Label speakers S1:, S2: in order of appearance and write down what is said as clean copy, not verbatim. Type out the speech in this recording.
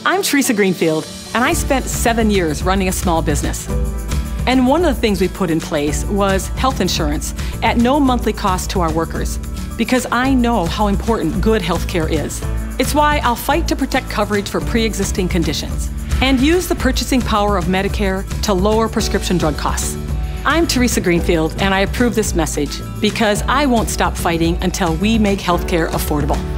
S1: I'm Teresa Greenfield, and I spent 7 years running a small business. And one of the things we put in place was health insurance at no monthly cost to our workers, because I know how important good health care is. It's why I'll fight to protect coverage for pre-existing conditions and use the purchasing power of Medicare to lower prescription drug costs. I'm Teresa Greenfield, and I approve this message because I won't stop fighting until we make healthcare affordable.